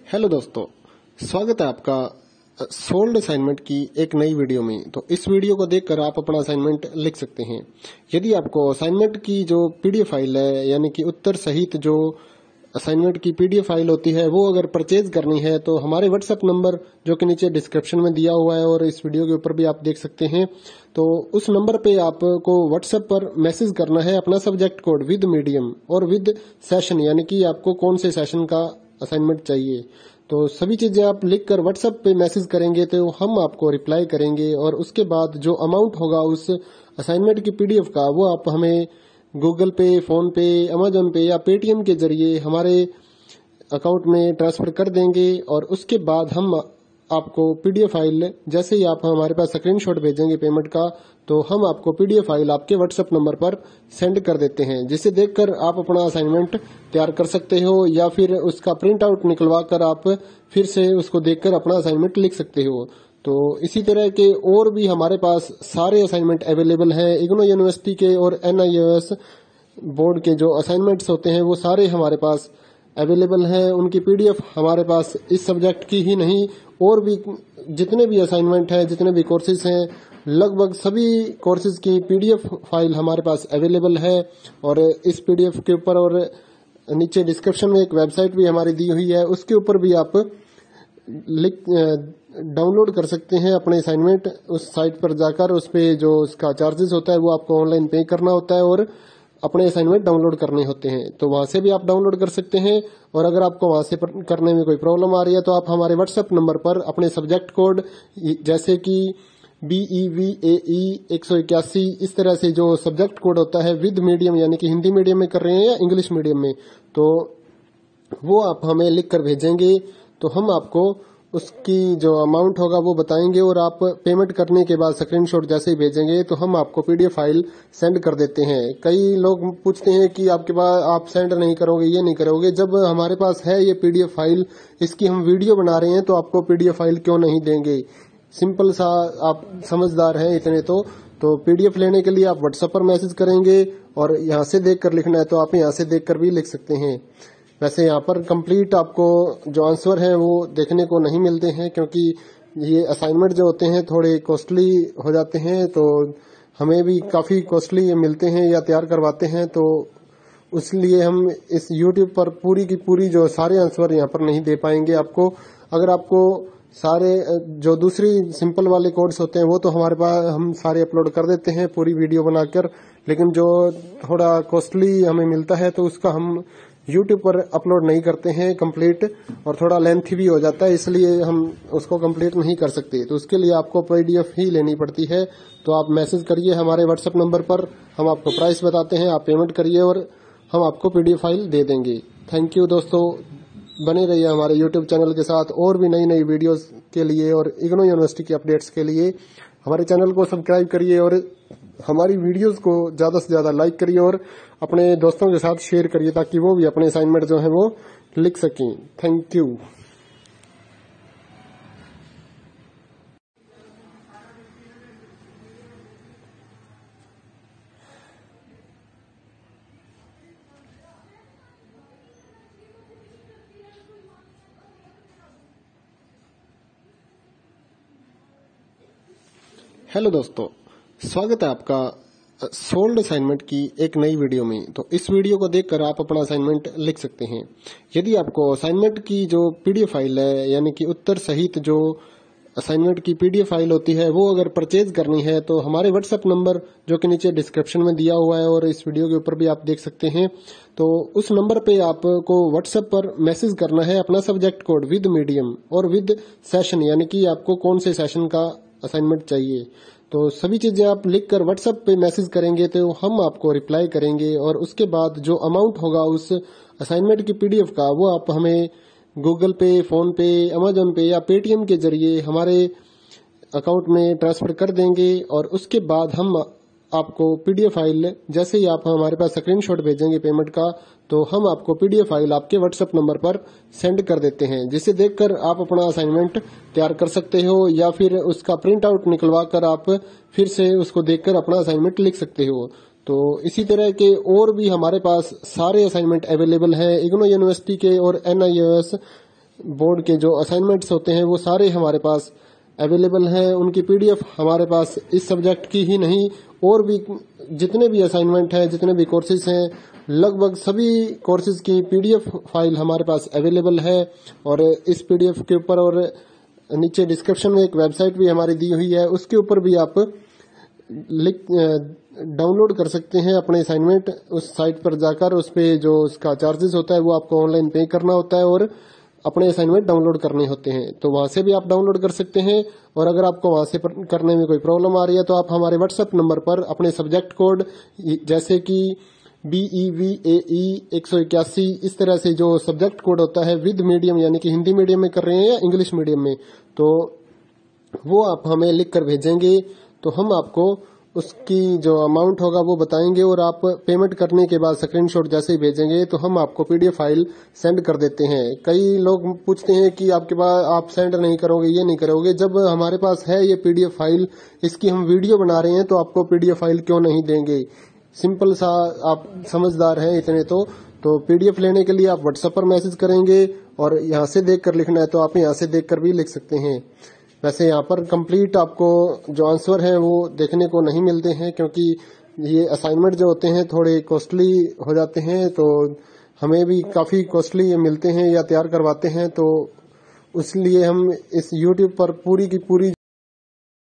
Hello दोस्तों, स्वागत है आपका सोल्ड असाइनमेंट की एक नई वीडियो में। तो इस वीडियो को देखकर आप अपना असाइनमेंट लिख सकते हैं। यदि आपको असाइनमेंट की जो पीडीएफ फाइल है, यानी कि उत्तर सहित जो असाइनमेंट की पीडीएफ फाइल होती है, वो अगर परचेज करनी है तो हमारे व्हाट्सएप नंबर जो कि नीचे डिस्क्रिप्शन में दिया हुआ है और इस वीडियो के ऊपर भी आप देख सकते हैं, तो उस नंबर पे आपको व्हाट्सएप पर मैसेज करना है अपना सब्जेक्ट कोड विद मीडियम और विद सेशन, यानी कि आपको कौन से सेशन का असाइनमेंट चाहिए। तो सभी चीजें आप लिखकर व्हाट्सएप पे मैसेज करेंगे तो हम आपको रिप्लाई करेंगे और उसके बाद जो अमाउंट होगा उस असाइनमेंट की पीडीएफ का, वो आप हमें गूगल पे, फोन पे, अमेजोन पे या पेटीएम के जरिए हमारे अकाउंट में ट्रांसफर कर देंगे। और उसके बाद हम आपको पीडीएफ फाइल, जैसे ही आप हमारे पास स्क्रीनशॉट भेजेंगे पेमेंट का, तो हम आपको पीडीएफ फाइल आपके व्हाट्सएप नंबर पर सेंड कर देते हैं, जिसे देखकर आप अपना असाइनमेंट तैयार कर सकते हो या फिर उसका प्रिंट आउट निकलवा कर आप फिर से उसको देखकर अपना असाइनमेंट लिख सकते हो। तो इसी तरह के और भी हमारे पास सारे असाइनमेंट अवेलेबल हैं। इग्नो यूनिवर्सिटी के और एनआईओएस बोर्ड के जो असाइनमेंट्स होते हैं वो सारे हमारे पास अवेलेबल हैं। उनकी पीडीएफ हमारे पास इस सब्जेक्ट की ही नहीं, और भी जितने भी असाइनमेंट हैं, जितने भी कोर्सेज हैं, लगभग सभी कोर्सेज की पीडीएफ फाइल हमारे पास अवेलेबल है। और इस पीडीएफ के ऊपर और नीचे डिस्क्रिप्शन में एक वेबसाइट भी हमारी दी हुई है, उसके ऊपर भी आप डाउनलोड कर सकते हैं अपने असाइनमेंट। उस साइट पर जाकर उस पे जो उसका चार्जेस होता है वो आपको ऑनलाइन पे करना होता है और अपने असाइनमेंट डाउनलोड करने होते हैं। तो वहां से भी आप डाउनलोड कर सकते हैं। और अगर आपको वहां से करने में कोई प्रॉब्लम आ रही है तो आप हमारे व्हाट्सएप नंबर पर अपने सब्जेक्ट कोड, जैसे कि BEVAE 181, इस तरह से जो सब्जेक्ट कोड होता है विद मीडियम, यानी कि हिंदी मीडियम में कर रहे हैं या इंग्लिश मीडियम में, तो वो आप हमें लिख कर भेजेंगे तो हम आपको उसकी जो अमाउंट होगा वो बताएंगे। और आप पेमेंट करने के बाद स्क्रीनशॉट जैसे ही भेजेंगे तो हम आपको पीडीएफ फाइल सेंड कर देते हैं। कई लोग पूछते हैं कि आपके पास आप सेंड नहीं करोगे, ये नहीं करोगे। जब हमारे पास है ये पीडीएफ फाइल, इसकी हम वीडियो बना रहे हैं, तो आपको पीडीएफ फाइल क्यों नहीं देंगे। सिंपल सा, आप समझदार हैं इतने तो पीडीएफ लेने के लिए आप व्हाट्सएप पर मैसेज करेंगे और यहाँ से देख कर लिखना है तो आप यहाँ से देख कर भी लिख सकते हैं। वैसे यहाँ पर कंप्लीट आपको जो आंसर है वो देखने को नहीं मिलते हैं, क्योंकि ये असाइनमेंट जो होते हैं थोड़े कॉस्टली हो जाते हैं, तो हमें भी काफी कॉस्टली मिलते हैं या तैयार करवाते हैं। तो इसलिए हम इस यूट्यूब पर पूरी की पूरी जो सारे आंसर यहाँ पर नहीं दे पाएंगे आपको। अगर आपको सारे जो दूसरी सिंपल वाले कोड्स होते हैं वो तो हमारे पास हम सारे अपलोड कर देते हैं पूरी वीडियो बनाकर, लेकिन जो थोड़ा कॉस्टली हमें मिलता है तो उसका हम YouTube पर अपलोड नहीं करते हैं कंप्लीट, और थोड़ा लेंथी भी हो जाता है, इसलिए हम उसको कंप्लीट नहीं कर सकते। तो उसके लिए आपको पीडीएफ ही लेनी पड़ती है। तो आप मैसेज करिए हमारे व्हाट्सएप नंबर पर, हम आपको प्राइस बताते हैं, आप पेमेंट करिए और हम आपको पीडीएफ फाइल दे देंगे। थैंक यू दोस्तों, बने रहिए हमारे यूट्यूब चैनल के साथ और भी नई नई वीडियोस के लिए और इग्नो यूनिवर्सिटी की अपडेट्स के लिए हमारे चैनल को सब्सक्राइब करिए और हमारी वीडियोस को ज्यादा से ज्यादा लाइक करिए और अपने दोस्तों के साथ शेयर करिए, ताकि वो भी अपने असाइनमेंट जो है वो लिख सकें। Thank you. हेलो दोस्तों, स्वागत है आपका सोल्ड असाइनमेंट की एक नई वीडियो में। तो इस वीडियो को देखकर आप अपना असाइनमेंट लिख सकते हैं। यदि आपको असाइनमेंट की जो पीडीएफ फाइल है, यानी कि उत्तर सहित जो असाइनमेंट की पीडीएफ फाइल होती है, वो अगर परचेज करनी है तो हमारे व्हाट्सएप नंबर जो कि नीचे डिस्क्रिप्शन में दिया हुआ है और इस वीडियो के ऊपर भी आप देख सकते हैं, तो उस नंबर पे आपको व्हाट्सएप पर मैसेज करना है अपना सब्जेक्ट कोड विद मीडियम और विद सेशन, यानी कि आपको कौन से सेशन का असाइनमेंट चाहिए। तो सभी चीजें आप लिखकर व्हाट्सएप पे मैसेज करेंगे तो हम आपको रिप्लाई करेंगे और उसके बाद जो अमाउंट होगा उस असाइनमेंट की पीडीएफ का, वो आप हमें गूगल पे, फोन पे, अमेजोन पे या पेटीएम के जरिए हमारे अकाउंट में ट्रांसफर कर देंगे। और उसके बाद हम आपको पीडीएफ फाइल, जैसे ही आप हमारे पास स्क्रीनशॉट भेजेंगे पेमेंट का, तो हम आपको पीडीएफ फाइल आपके व्हाट्सएप नंबर पर सेंड कर देते हैं, जिसे देखकर आप अपना असाइनमेंट तैयार कर सकते हो या फिर उसका प्रिंट आउट निकलवा कर आप फिर से उसको देखकर अपना असाइनमेंट लिख सकते हो। तो इसी तरह के और भी हमारे पास सारे असाइनमेंट अवेलेबल हैं। इग्नो यूनिवर्सिटी के और एनआईओएस बोर्ड के जो असाइनमेंट्स होते हैं वो सारे हमारे पास अवेलेबल हैं। उनकी पीडीएफ हमारे पास इस सब्जेक्ट की ही नहीं और भी जितने भी असाइनमेंट हैं, जितने भी कोर्सेज हैं, लगभग सभी कोर्सेज की पीडीएफ फाइल हमारे पास अवेलेबल है। और इस पीडीएफ के ऊपर और नीचे डिस्क्रिप्शन में एक वेबसाइट भी हमारी दी हुई है, उसके ऊपर भी आप डाउनलोड कर सकते हैं अपने असाइनमेंट। उस साइट पर जाकर उस पे जो उसका चार्जेस होता है वो आपको ऑनलाइन पे करना होता है और अपने असाइनमेंट डाउनलोड करने होते हैं, तो वहां से भी आप डाउनलोड कर सकते हैं। और अगर आपको वहां से करने में कोई प्रॉब्लम आ रही है तो आप हमारे व्हाट्सएप नंबर पर अपने सब्जेक्ट कोड जैसे कि BEVAE 181 इस तरह से जो सब्जेक्ट कोड होता है विद मीडियम, यानी कि हिंदी मीडियम में कर रहे हैं या इंग्लिश मीडियम में, तो वो आप हमें लिख कर भेजेंगे तो हम आपको उसकी जो अमाउंट होगा वो बताएंगे और आप पेमेंट करने के बाद स्क्रीनशॉट जैसे ही भेजेंगे तो हम आपको पीडीएफ फाइल सेंड कर देते हैं। कई लोग पूछते हैं कि आपके पास आप सेंड नहीं करोगे, ये नहीं करोगे। जब हमारे पास है ये पीडीएफ फाइल, इसकी हम वीडियो बना रहे हैं तो आपको पीडीएफ फाइल क्यों नहीं देंगे। सिंपल सा, आप समझदार हैं इतने तो पीडीएफ लेने के लिए आप व्हाट्सएप पर मैसेज करेंगे और यहाँ से देख कर लिखना है तो आप यहाँ से देख कर भी लिख सकते हैं। वैसे यहाँ पर कंप्लीट आपको जो आंसर है वो देखने को नहीं मिलते हैं, क्योंकि ये असाइनमेंट जो होते हैं थोड़े कॉस्टली हो जाते हैं, तो हमें भी काफी कॉस्टली मिलते हैं या तैयार करवाते हैं, तो इसलिए हम इस YouTube पर पूरी की पूरी